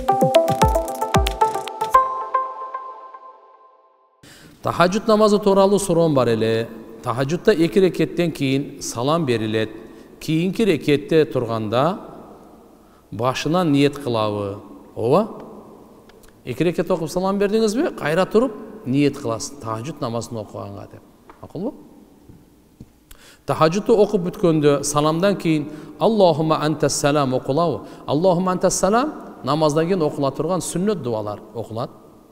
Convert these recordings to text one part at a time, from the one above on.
Tahajjud namazı to'g'ri so'roq бар эле. Tahajjudda 2 reketten keyin salam berilет. Keyinki rekette turganda başынан niyet kılabı. Ова? 2 reket okup salam berdiңizби? Кайра туруп niyet кыласыз. Tahajjud namazын окуганга деп. Макулбу? Tahajjuddu okup бүткөндө salamdan keyin Allohumma antas salam окулабы. Allohumma antas salam namazdan keyin окула турган сүннөт дуалар окулат.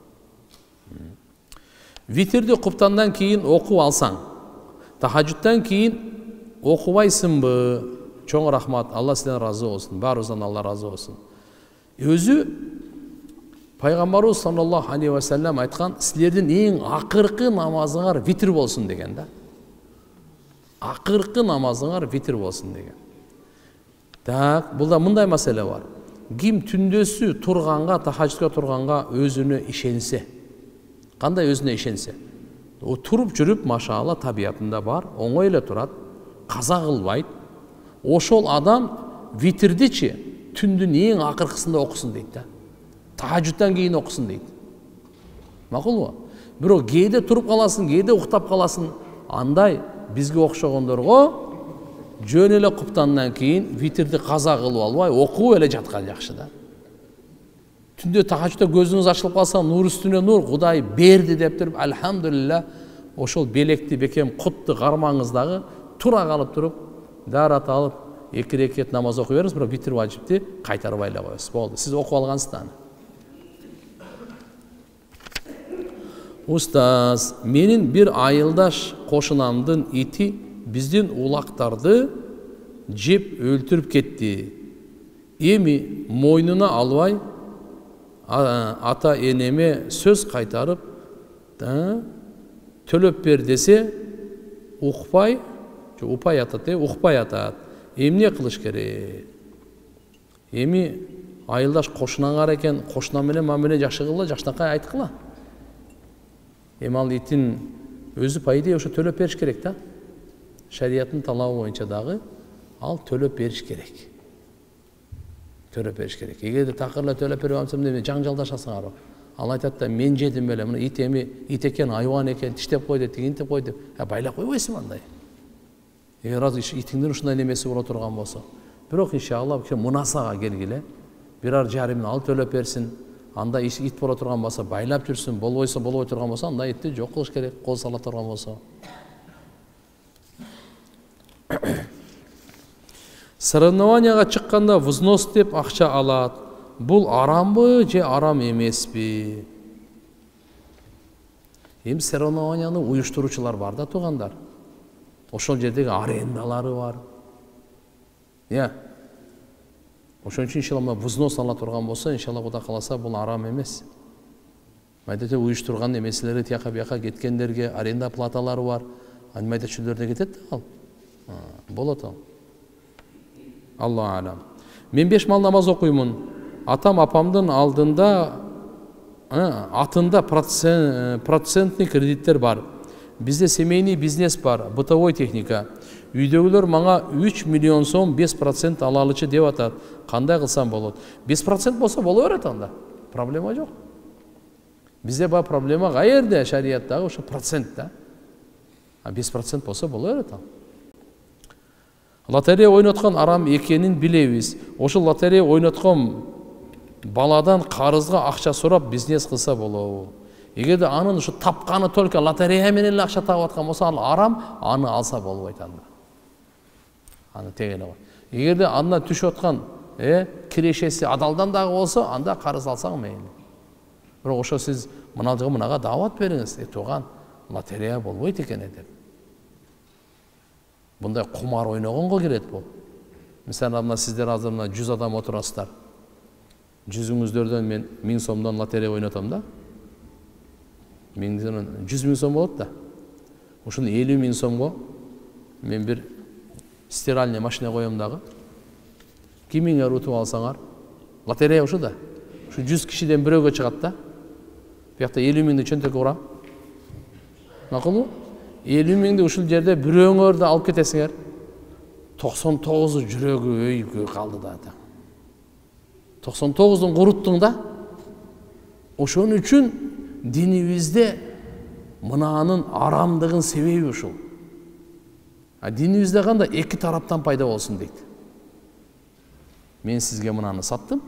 Vitirdi құптандан кейін оқып алсаң, tahajjuddan кейін оқыбайсыңбы? Чоң рахмат, Алла сізден разы болсын, барыңыздан Алла разы болсын. Өзі пайғамбарымыз саллаллаху алейхи ва саллям айтқан, сіздердің ең ақырқы намазыңар витр болсын деген да. Ақырқы намазыңар витр болсын деген. Так, бұлда мындай мәселе бар. Ким түндөсү турганга, tahajjudga турганга өзүнө ишенсе, кандай өзүнө ишенсе, о туруп жүрүп машаалла табиятында бар, оңой эле турат, каза кылбайт. Ошол адам витрдичи түндүн эң акыркысында окусун дейт да. Tahajjuddan кийин окусун дейт. Макулбу? Бирок кээде туруп каласың, кээде уктап каласың. Андай бизге окшогондорго жөн эле куптандан кийин витрди каза кылып албай, окуп эле жаткан жакшы да. Түндө tahajjudda көзүңүз ачылып калса, нур үстүнө нур, Кудай берди деп туруп, алхамдулилла, ошол белекти бекем кутты кармаңыздагы тура калып туруп, дарат алып, 2 рекет намаз окуй бериңиз, бирок витр важипти кайтарбай эле коесуз. Болду. Сиз окуп алгансыз да. Устаз, менин бир айылдаш кошунамдын ити биздин улактарды жеп өлтүрүп кетти. Эми мойнуна албай ата энеме сөз кайтарып, төлөп бер десе, укпай атат. Эмне кылыш керек? Эми айылдаш кошунаңар экен, кошуна менен мамиле жакшы кылгыла, жакшынакай айткыла. Эми ал итин өзү по идее ошо төлөп бериш керек да. Шариаттын талабы боюнча дагы ал төлөп бериш керек. Төлөп бериш керек. Эгерде такырла төлөп берип алсам деме жаңжалдашасыңар. Ал айтат да, мен жедим эле, мына ит экен, айван экен, тиштеп кой деп, тигинтип кой деп. Байлап койбойсуң андай. Эгер аз итиңдин ушундай немеси боло турган болсо. Бирок иншалла мунасага келгиле. Бир ар жарым ал төлөп берсин. Анда ит боло турган болсо, байлап жүрсүн, болбойсо болбой турган болсо, анда итти жок кылыш керек, кол сала турган болсо. Соревнованияга чыкканда взнос деп акча алат. Бул арамбы же арам эмеспи? Эми соревнованияны уюштуруучулар бар да, туугандар. Ошол жердеги арендалары бар. Ошон үчүн иншалла взнос ала турган болсо, иншалла Кудай кааласа бул арам эмес. Майдачы уюштурган эмеселери тияка бияка кеткендерге аренда платалары бар. Майда чүлдөрдө кетет ал. Болот ал. Алла алам. Мен 5 мал намаз окуймун. Атам апамдын алдында атында процентный кредиттер бар. Бизде семейный бизнес бар, бытовой техника. Үйдөгүлөр мага 3 миллион сом 5% алалычы деп атат. Кандай кылсам болот? 5% болсо боло берет анда. Проблема жок. Бизде бар проблема каерде? Шарияттагы ошо процент да. 5% болсо боло берет ал. Лотерея ойноткон арам экенин билебиз. Ошол лотерея ойноткон баладан карызга акча сурап бизнес кылса болобу? Эгерде анын ушу тапканы только лотерея менен эле акча таап аткан болсо, ал арам, аны алса болбойт анда. Аны тегеле бар. Эгерде андан түшүп аткан кирешеси адалдан дагы болсо, анда карыз алсаң мейли. Бирок ошо сиз мынага даават бериңиз, тууган, лотерея болбойт экен деп. Бундай кумар ойногонго кирет бул. Мисалы, мына сиздер азыр 100 адам отурасыздар. 100-үңүздөрдөн мен 1000 сомдон лотерея ойнотом да. 100 000 сом болот да. Ушуну 50 000 сомго мен бир стиральный машина коем дагы. Кимиңер утуп алсаңар, лотерея ушу да. Ушу 100 кишиден бирөөгө чыгат да. Биякта 50 000ди чөнтөккө урам. Макулбу? 50 000ди ушул жерде бирөөңөр да алып кетесиңер. 99 жүрөгү өйгө калды да. 99'ун куруттуң да. Ошон үчүн динибизде мынанын арамдыгын себеби ушул. Динибизде кандай эки тараптан пайда болсун дейт. Мен сизге мынаны саттым,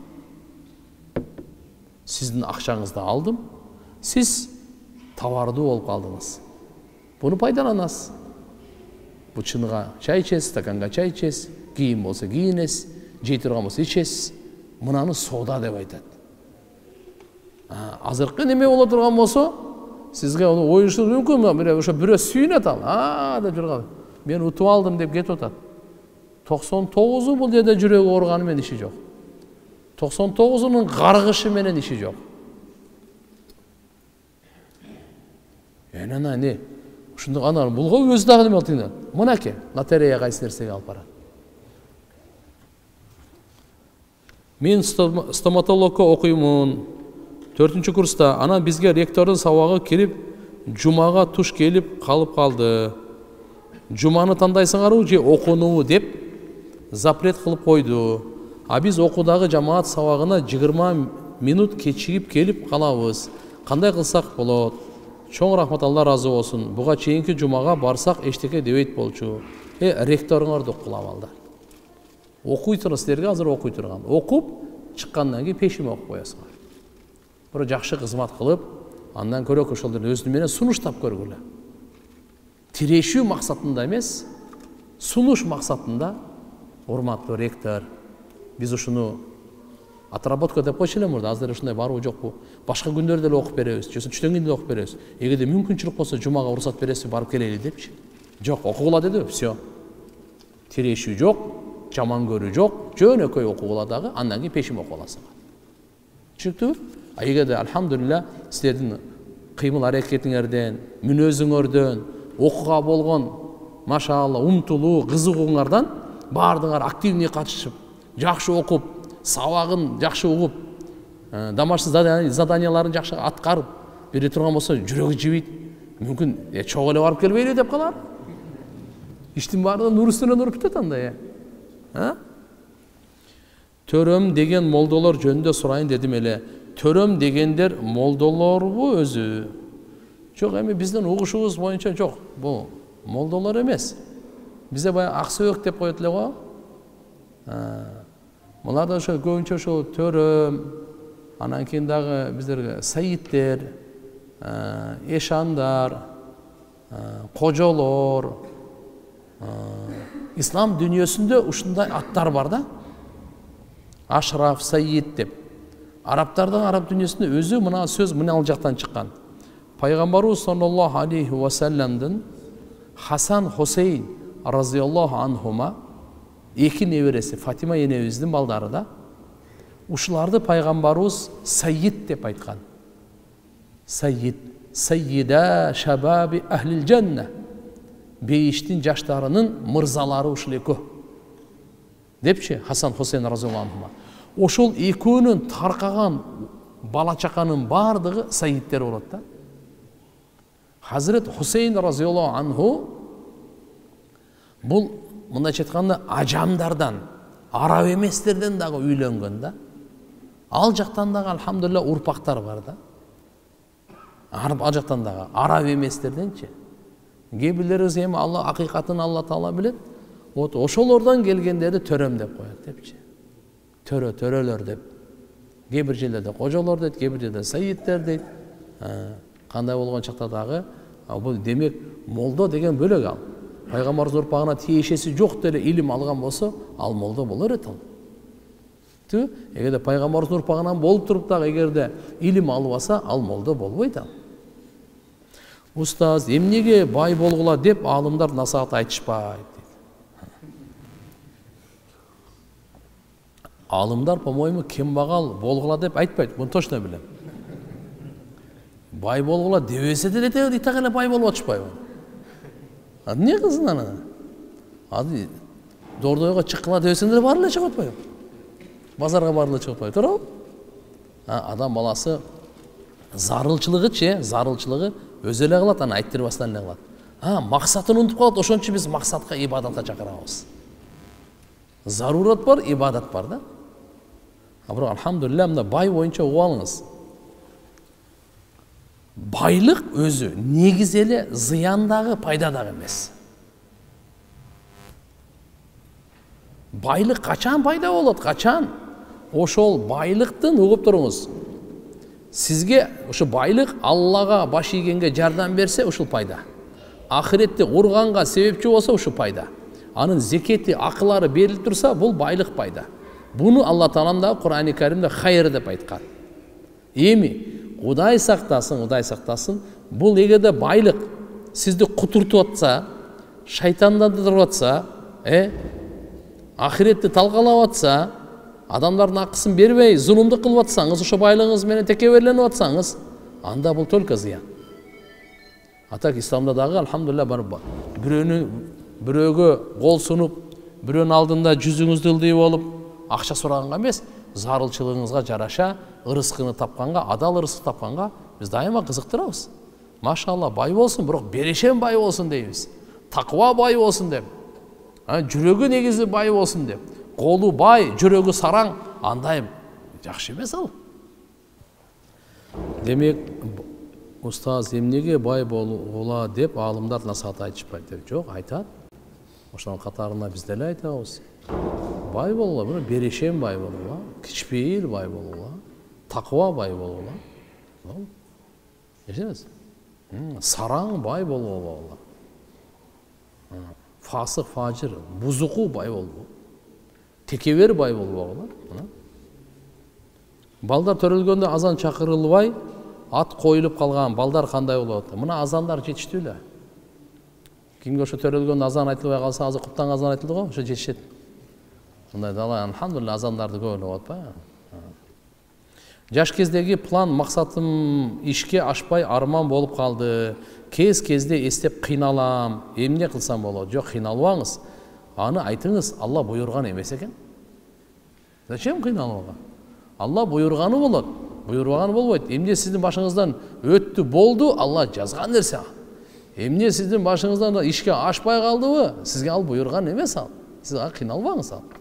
сиздин акчаңызды алдым, сиз товардуу болуп калдыңыз. Буну пайдаланасыз. Бу чыныга чай ичесиз, стаканга чай ичесиз, кийим болсо кийинесиз, жей турган болсо ичесиз. Мынаны соода деп айтат. Азыркы неме боло турган болсо, сизге ону оюшуңуз мүмкүн, бирок ошо бирөө сүйүнөт ал. Деп жүргөн. Мен утуп алдым деп кетип атат. 99'u бул жерде жүрөгү ооруганы менен иши жок. 99'унун каргышы менен иши жок. Энана не? Ушундый анан булго өзү дагы неме болтуңдар. Мынакей, лотерея кайсы нерсеге алып барат. Мен стоматологко окуймун. 4-курста. Анан бизге ректордун сабагы кирип, жумага туш келип калып калды. Жуманы тандайсыңарбы же окуунубу деп запрет кылып койду. А биз окуудагы жамаат сабагына 20 минут кечигип келип калабыз. Кандай кылсак болот? Чоң рахмат, Алла разы болсун. Буга чейинки жумага барсак эчтеке дебейт болчу. Ректоруңарды кулап алды. Окуй турсуңар, силерге азыр окуй турган. Окуп чыккандан кийин пешим окуп коесуңар. Бир жакшы кызмат кылып, андан көрөк ошолордун өзүнүн менен сунуштап көргүлө. Тирешүү максатында эмес, сунуш максатында. Урматтуу ректор, биз ушуну отработка деп койчу эле мурда, азыр ушундай барбы жокпу? Башка күндөрдө эле окуп беребиз, же түштөн кийин эле окуп беребиз. Эгерде мүмкүнчүлүк болсо жумага уруксат бересизби, барып келели депчи. Жок, окугула деди, всё. Тирешүү жок, жаман көрүү жок, жөнөкөй окугула дагы, андан кийин пешим окуп аласыңар. Түшүктүбү? Эгерде алхамдулилля силердин кыймыл аракетиңерден, мүнөзүңөрдөн, окууга болгон машаалла умтулуу, кызыгууңардан баардыгыңар активный катышып, жакшы окуп, сабагын жакшы угуп, домашний заданияларын жакшы аткарып бере турган болсо, жүрөгү жибейт. Мүмкүн чогуу эле барып келбейли деп калар. Иштин баардыгы нур үстүнө нур бүтөт анда. Төрөм деген молдолор жөнүндө сурайын дедим эле. Төрөм дегендер молдолорбу өзү? Жок, эми биздин угушубуз боюнча жок. Бул молдолор эмес. Бизде баягы аксөөк деп коет эле го. Булар да ошо көбүнчө ошо төрөм, анан кийин дагы биздерге саидтер, эшандар, кожолор. Ислам дүйнөсүндө ушундай аттар бар да. Ашраф, саид деп. Арабтардын араб дүйнөсүндө өзү мына сөз мына ал жактан чыккан. Пайгамбарыбыз саллаллаху алейхи ва салламдын Хасан Хусейн разияллаху анхума эки небереси Фатима энебиздин балдары да. Ушуларды пайгамбарыбыз саид деп айткан. Саид, сайида шабаби ахлил жанна. Бейиштин жаштарынын мырзалары ушул экөө. Депчи Хасан Хусейн разияллаху анхума. Ошол экөөнүн таркаган бала чаканын баардыгы саидтер болот да. Хазрет Хусейн разияллаху анху бул мындайча айтканда ажамдардан, араб эместерден дагы үйлөнгөн да. Ал жактан дагы алхамдулилла урпактар бар да. Ал жактан дагы араб эместерденчи. Кээ бирлерибиз эми Алла акыйкатын Алла Таала билет. Вот ошолордон келгендерди төрөм деп коет депчи. Төрөлөр деп. Кээ бир жерлерде кожолор дейт, кээ бир жерде саидтер дейт. Кандай болгон чакта дагы бул демек молдо деген бөлөк ал. Пайгамбарыбыз урпагына тиешеси жок деле илим алган болсо, ал молдо болор эт ал. Эгерде пайгамбарыбыз урпагынан болуп туруп дагы эгерде илим албаса, ал молдо болбойт ал. Устаз, эмнеге бай болгула деп алымдар насаат айтышпайт. Алымдар, по-моему, кембагал болгула деп айтпайт, буну точно билем. Бай болгула дебесе деле итак бай болуп атышпайбы? Не кызын аны? Ады Дордойго чыккыла дебесең деле баары эле чыгып атпайбы? Базарга баары эле чыгып атпайбы, туурабы? Адам баласы зарылчылыгы өзү эле кылат, аны айттырбастан эле кылат. Максатын унутуп калат, ошон үчүн биз максатка, ибадатка чакырабыз. Зарурат бар, ибадат бар да. Бирок алхамдулилля мына бай боюнча угуп алыңыз. Байлык өзү негиз эле зыяндагы пайдадагы эмес. Байлык качан пайда болот? Качан? Ошол байлыктын угуп туруңуз. Сизге ошо байлык Аллага баш ийгенге жардам берсе, ушул пайда. Ахиретте урганга себепчи болсо, ушул пайда. Анын зекети, акылары берилип турса, бул байлык пайда. Буну Алла Таалам да Кур'ани Каримде хайыр деп айткан. Эми Кудай сактасын, бул эгерде байлык сизди кутуртуп атса, шайтандандырып атса, ахиретти талкалап атса, адамдардын акысын бербей, зулумдук кылып атсаңыз, ошо байлыгыңыз менен текеберленип атсаңыз, анда бул только зыян. Атак исламда дагы алхамдулилля бар. Бирөөгө кол сунуп, бирөөнүн алдында жүзүңүздү ылдый болуп, акча сураганга эмес, зарылчылыгыңызга жараша ырыскыны тапканга, адал ырыск тапканга биз дайыма кызыктырабыз. Машалла, бай болсун, бирок берешен бай болсун дейбиз. Таква бай болсун деп. Жүрөгү негизи бай болсун деп. Колу бай, жүрөгү сараң, андай жакшы эмес ал. Демек, устаз эмнеге бай бола деп аалымдар насаат айтышпайт деп. Жок, айтат. Ошонун катарына биз деле айтабыз. Бай болгула, бирок берешен бай болгула, кичпейил бай болгула, таква бай болгула. Эшенесиз? Сараң бай болгула. Фасык, фажыр, бузуку бай болбу. Текебер бай болбогула. Балдар төрөлгөндө азан чакырылбай, ат коюлуп калган балдар кандай болот? Мына азандар жетиштүү эле. Кимге ошо төрөлгөндө азан айтылбай калса, азыр куптан азан айтылды го, ошо жетишет. Мындай да алхамдулилля азандарды көп ойлоп атпайбы? Жаш кездеги план, максатым ишке ашпай арман болуп калды. Кезде эстеп кыйналам. Эмне кылсам болот? Жок, кыйналбаңыз. Аны айтыңыз, Алла буйрган эмес экен. Зачем кыйналууга? Алла буйрганы болот. Буйрганы болбойт. Эмне сиздин башыңыздан өттү, болду, Алла жазган нерсе. Эмне сиздин башыңыздан ишке ашпай калдыбы? Сизге ал буйрган эмес ал. Сиз кыйналбаңыз ал.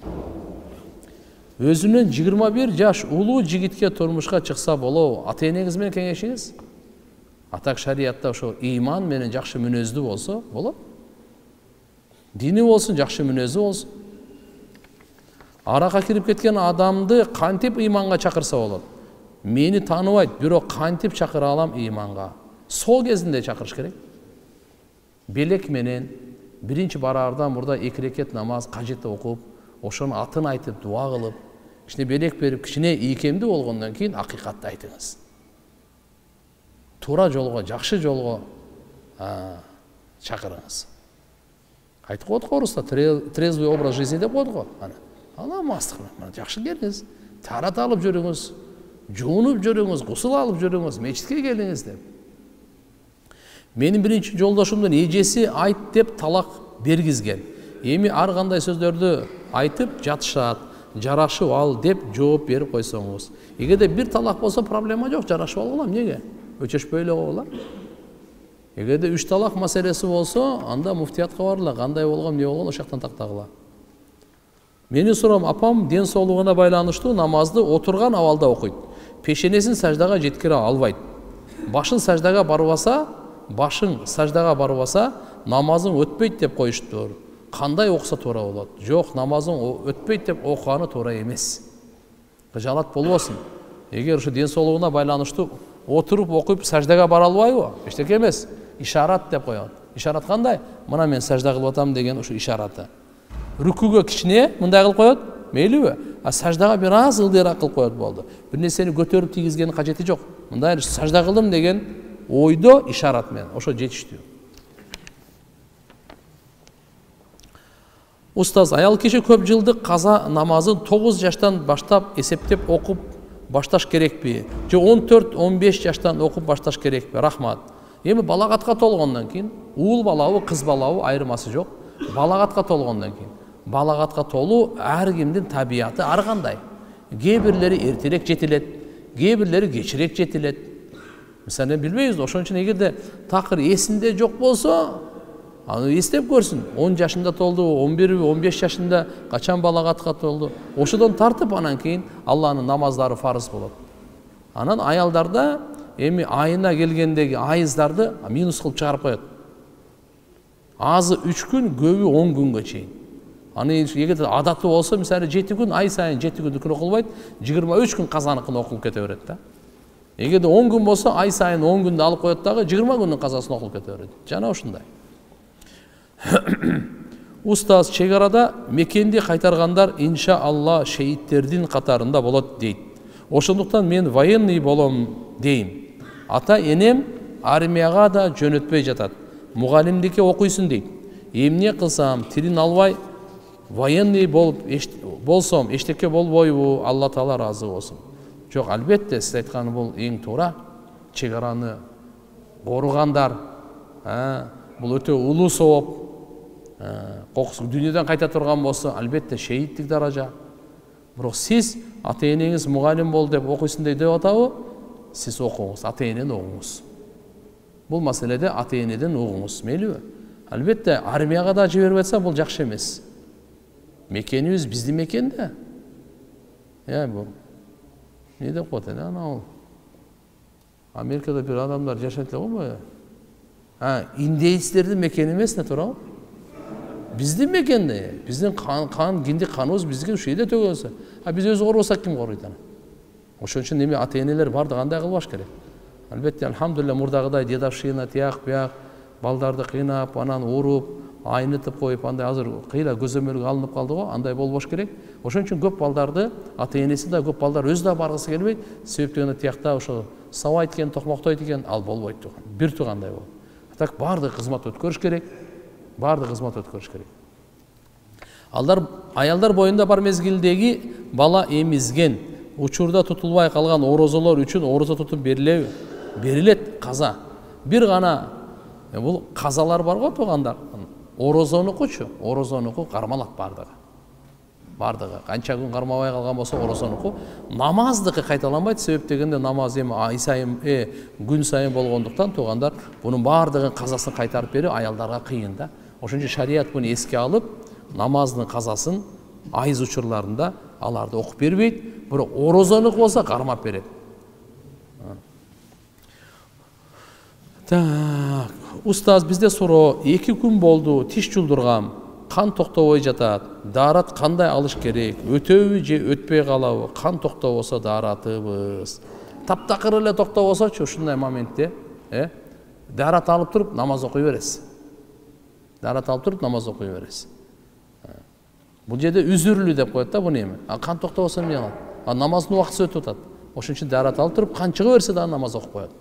Өзүнөн 21 жаш улуу жигитке турмушка чыкса болобу? Ата-энеңиз менен кеңешиңиз. Атак шариятта ошо ыйман менен жакшы мүнөздүү болсо болот. Дини болсун, жакшы мүнөздүү болсун. Аракка кирип кеткен адамды кантип ыйманга чакырса болот? Мени тааныбайт, бирок кантип чакыра алам ыйманга? Сол кезинде чакырыш керек. Белек менен биринчи бараардан мурда 2 рекет намаз кажетте окуп, ошонун атын айтып, дуа кылып, кичине белек берип, кичине ийкемдүү болгондон кийин акыйкатты айтыңыз. Туура жолго, жакшы жолго чакырыңыз. Айтып коет го орусда, трезвый образ жизни деп коет го. Ана мастык, жакшы келиңиз, тарат алып жүрүңүз, жуунуп жүрүңүз, гусул алып жүрүңүз, мечитке келиңиз деп. Менин биринчи жолдошумдун эжеси айт деп талак бергизген. Эми ар кандай сөздөрдү айтып жатышат, жарашып ал деп жооп берип койсоңуз. Эгерде бир талак болсо проблема жок, жарашып алгыла, эмнеге? Өчөшпөй эле койгула. Эгерде 3 талак маселеси болсо, анда муфтиятка барыла, кандай болгон, эмне болгон, ошол жактан тактагыла. Менин сурам, апам ден соолугуна байланыштуу намазды отурган абалда окуйт. Пешенесин саждага жеткире албайт. Башын саждага барбаса, намазың өтпөйт деп коюштур. Кандай окуса туура болот? Жок, намазың өтпөйт деп окуганы туура эмес. Жалат болбосун. Эгер ушу ден соолугуна байланыштуу отуруп окуп саждага бара албайбы? Эчтеке эмес. Ишарат деп коет. Ишарат кандай? Мына мен сажда кылып атам деген ушу ишараты. Рүкүгө кичине мындай кылып коет, мейлиби? А саждага бир аз ылдыйраак кылып коет болду. Бир нерсени көтөрүп тийгизгенин кажети жок. Мындай сажда кылдым деген ойдо ишарат менен. Ошо жетиштүү. Устаз, аял киши көп жылдык каза намазын 9 жаштан баштап эсептеп окуп башташ керекпи? Же 14-15 жаштан окуп башташ керекпи? Рахмат. Эми балагатка толгондон кийин, уул балабы, кыз балабы айырмасы жок. Балагатка толгондон кийин. Балагатка толуу ар кимдин табияты ар кандай. Кээ бирлери эртерээк жетилет, кээ бирлери кечирээк жетилет. Мисалы билбейбиз, ошон үчүн эгерде такыр эсинде жок болсо, Аны эстеп көрсүн. 10 жашында толду, 11, 15 жашында качан балагатка толду. Ошодон тартып анан кийин Алланын намаздары фарыз болот. Анан аялдарда эми айына келгендеги айыздарды минус кылып чыгарып коет. Азы 3 күн, көбү 10 күнгө чейин. Аны эгер адаты болсо, мисалы 7 күн, ай сайын 7 күндүкүн окулбайт, 23 күн казаныкын окулуп кете берет да. Эгер 10 күн болсо, ай сайын 10 күндү алып коет дагы 20 күндүн казасын окулуп кете берет. Жана ушундай. Устаз, чек арада мекенди кайтаргандар иншаалла шеиттердин катарында болот дейт. Ошондуктан мен военный болом дейм. Ата энем армияга да жөнөтпөй жатат. Мугалимдикке окуйсун дейт. Эмне кылсам, тилин албай военный болсом, эчтеке болбойбу, Алла Таала разы болсун. Жок, албетте, сиз айтканы бул эң туура. Чек араны коругандар, бул өтө улуу сооп, дүйнөдөн кайта турган болсо, албетте шеиттик даража. Бирок сиз ата энеңиз мугалим бол деп окуйсун деп атабы? Сиз окуңуз, ата энени угуңуз. Бул маселеде ата энеден угуңуз, мейлиби? Албетте армияга да жиберип атса бул жакшы эмес. Мекенибиз биздин мекен да. Бул не деп коет анау Америкада бир адамдар жашайт эле го. Индейцтердин мекени эмес, туурабы? Биздин мекенде, биздин киндик каныбыз бизге ушул жерде төгөлсө, биз өзү корбосок ким корuyт аны? Ошон үчүн эми ата энелер барды кандай кылбаш керек? Албетте, алхамдулилля, мурдагыдай дедовщина, тияк бияк, балдарды кыйнап, анан уруп, айнытып коюп, андай азыр кыйла көзөмөлгө алынып калды го, андай болбош керек. Ошон үчүн көп балдарды ата энеси да, көп балдар өзү да баргысы келбейт. Себептен гана тиякта ошо сабайт экен, токмоктойт экен, ал болбойт туган. Бир туугандай болот. Так бардык кызмат өткөрүш керек. Бардык кызмат өткөрүш керек. Аялдар боюнда бар мезгилдеги бала эмизген, учурда тутулбай калган орозолор үчүн орозо тутуп берилеби? Берилет каза. Бир гана бул казалар бар го туугандар. Орозонукучу, орозонуку кармалат бардыгы. Бардыгы. Канча күн кармабай калган болсо орозонуку, намаздыкы кайталанбайт. Себеп дегенде намаз эми ай сайын, күн сайын болгондуктан туугандар бунун бардыгын казасын кайтарып берүү аялдарга кыйын да. Ошон үчүн шарият буну эске алып, намаздын казасын айыз учурларында аларды окуп бербейт, бирок орозонук болсо кармап берет. Так, устаз, бизде суроо, 2 күн болду, тиш жулдургам, кан токтобой жатат. Даарат кандай алыш керек? Өтөбү же өтпөй калабы? Кан токтобосо дааратыбыз. Таптакыр эле токтобосочу ушундай моментте, даарат алып туруп намаз окуй бересиз. Даарат алып туруп намаз окуй бересиз. Бул жерде үзүрлүү деп коет да буну эми. Кан токтобосо эмне кылат? Намаздын убактысы өтүп атат. Ошон үчүн даарат алып туруп кан чыга берсе да намаз окуп коет.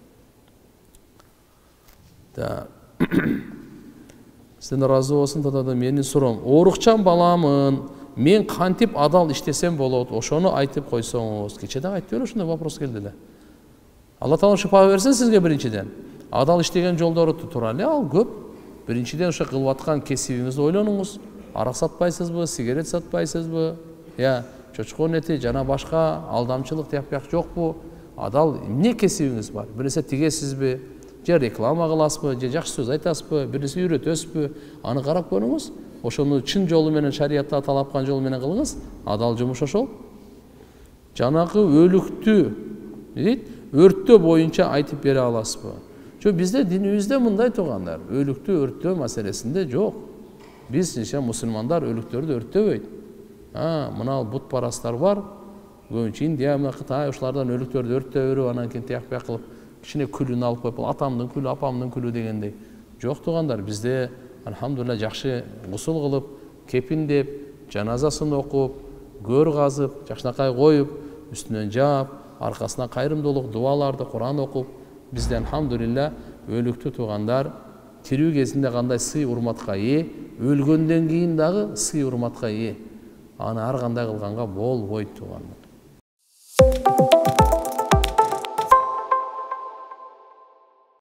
Сен разы болсун, да менин суроом. Оорукчан баламын. Мен кантип адал иштесем болот? Ошону айтып койсоңуз. Кече да айтып ушундай вопрос келди эле. Алла Таала шифа берсин сизге биринчиден. Адал иштеген жолдору туура эле ал көп. Биринчиден ошо кылып аткан кесибиңизди ойлонуңуз. Арак сатпайсызбы, сигарет сатпайсызбы? Чочкон эти жана башка алдамчылык тияк жокпу? Адал эмне кесибиңиз бар? Бир нерсе тигесизби? Же реклама кыласызбы, же жакшы сөз айтасызбы, бир нерсе үйрөтөсүзбү? Аны карап көрүңүз. Ошону чын жолу менен, шариятта талапкан жол менен кылыңыз. Адал жумуш ошол. Жанагы өлүктү, өрттөө боюнча айтып бере аласызбы? Жок, бизде динибизде мындай туугандар. Өлүктү өрттөө маселесинде жок. Биз мусулмандар өлүктөрдү өрттөбөйт. Мына бутпарастар бар. Көбүнчө Индия, Кытай ушулардан өлүктөрдү өрттөп берип, анан кийин тияк бияк кылып, кичине күлүн алып коюп, атамдын күлү, апамдын күлү дегендей. Жок туугандар, бизде алхамдулилла жакшы гусул кылып, кепиндеп, жаназасын окуп, көр казып, жакшынакай коюп, үстүнөн жаап, аркасына кайрымдуулук дуаларды, Куран окуп, бизде алхамдулилла өлүктү туугандар тирүү кезинде кандай сый урматка ээ, өлгөндөн кийин дагы сый урматка ээ. Аны ар кандай кылганга болбойт туугандар.